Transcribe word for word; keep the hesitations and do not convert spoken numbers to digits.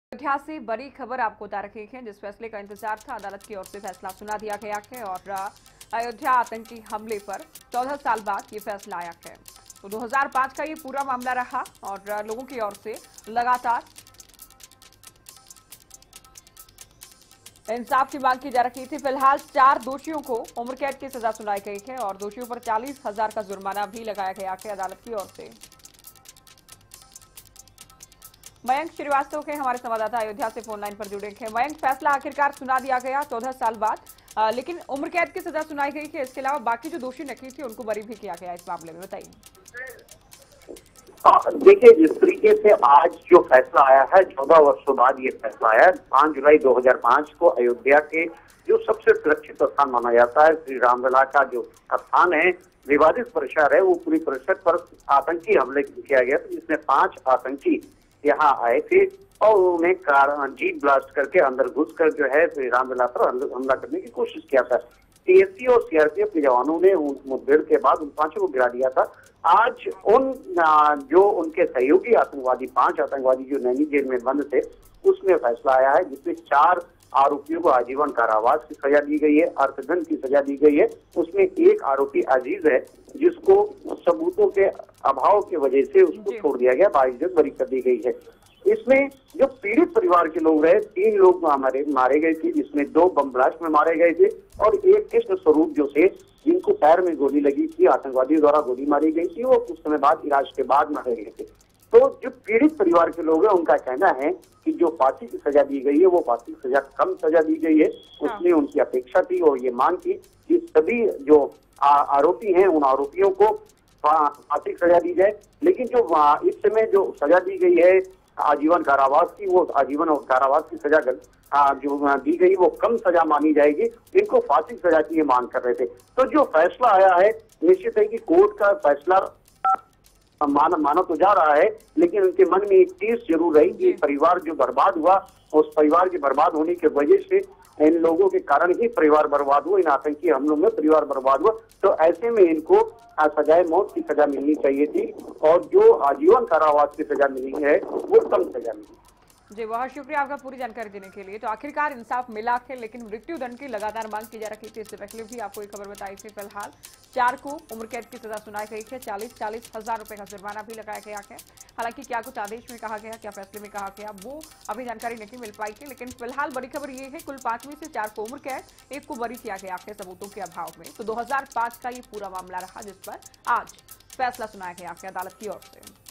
अयोध्या से बड़ी खबर आपको बता रहे हैं, जिस फैसले का इंतजार था अदालत की ओर से फैसला सुना दिया गया है और अयोध्या आतंकी हमले पर चौदह साल बाद ये फैसला आया है। तो दो हज़ार पाँच का ये पूरा मामला रहा और लोगों की ओर से लगातार इंसाफ की मांग की जा रही थी। फिलहाल चार दोषियों को उम्र कैद की सजा सुनाई गई है और दोषियों पर चालीस हजार का जुर्माना भी लगाया गया है अदालत की ओर से। मयंक श्रीवास्तव के हमारे संवाददाता अयोध्या से फोन लाइन पर जुड़े हैं। मयंक, फैसला आखिरकार सुना दिया गया चौदह साल बाद, आ, लेकिन उम्र कैद की सजा सुनाई गई है। इसके अलावा बाकी जो दोषी नकली थे उनको बरी भी किया गया इस मामले में, बताइए। देखिए, जिस तरीके से आज जो फैसला आया है, चौदह वर्षों बाद ये फैसला आया। पांच जुलाई दो हजार पाँच को अयोध्या के जो सबसे सुरक्षित स्थान माना जाता है, श्री रामलला का जो स्थान है, विवादित परिसर है, वो पूरी परिसर पर आतंकी हमले किया गया था, जिसमें पांच आतंकी यहाँ आए थे और उन्हें कार जीप ब्लास्ट करके अंदर घुसकर जो है श्री रामलला पर हमला करने की कोशिश किया था। टीएससी और सीआरपीएफ के जवानों ने उन मुठभेड़ के बाद उन पांचों को गिरा दिया था। आज उन जो उनके सहयोगी आतंकवादी, पांच आतंकवादी जो नैनी जेल में बंद थे, उसमें फैसला आया है, जिसमें चार आरोपियों को आजीवन कारावास की सजा दी गई है, अर्थदंड की सजा दी गई है। उसमें एक आरोपी अजीज है, जिसको सबूतों के अभाव की वजह से उसको छोड़ दिया गया, बाईस दिन बरी कर दी गई है। इसमें जो पीड़ित परिवार के लोग रहे, तीन लोग मारे मारे गए थे, जिसमें दो बम ब्लास्ट में मारे गए थे और एक कृष्ण स्वरूप जो थे, जिनको पैर में गोली लगी थी, आतंकवादियों द्वारा गोली मारी गई थी, वो कुछ समय बाद इलाज के बाद मारे गए थे। तो जो पीड़ित परिवार के लोग हैं, उनका कहना है कि जो फांसी की सजा दी गई है, वो फांसी की सजा कम सजा दी गई है। उसमें उनकी अपेक्षा थी और ये मांग थी कि सभी जो आरोपी हैं, उन आरोपियों को फांसी की सजा दी जाए। लेकिन जो इस समय जो सजा दी गई है आजीवन कारावास की, वो आजीवन कारावास की सजा जो दी गई वो कम सजा मानी जाएगी। इनको फांसी की सजा की मांग कर रहे थे। तो जो फैसला आया है, निश्चित है कि कोर्ट का फैसला मान माना तो जा रहा है, लेकिन उनके मन में एक चीज जरूर रही कि परिवार जो बर्बाद हुआ, उस परिवार के बर्बाद होने की वजह से, इन लोगों के कारण ही परिवार बर्बाद हुआ, इन आतंकी हमलों में परिवार बर्बाद हुआ। तो ऐसे में इनको सजाए मौत की सजा मिलनी चाहिए थी और जो आजीवन कारावास की सजा मिली है वो कम सजा मिली। जी, बहुत शुक्रिया आपका पूरी जानकारी देने के लिए। तो आखिरकार इंसाफ मिला है, लेकिन मृत्यु दंड की लगातार मांग की जा रही थी। इससे पहले भी आपको एक खबर बताई थी। फिलहाल चार को उम्र कैद की सजा सुनाई गई है, चालीस चालीस हजार रुपए का जुर्माना भी लगाया गया है। हालांकि क्या कुछ आदेश में कहा गया, क्या फैसले में कहा गया, वो अभी जानकारी नहीं मिल पाई है। लेकिन फिलहाल बड़ी खबर ये है, कुल पांच में से चार को उम्र कैद, एक को बरी किया गया है सबूतों के अभाव में। तो दो हजार पांच का ये पूरा मामला रहा, जिस पर आज फैसला सुनाया गया है अदालत की ओर से।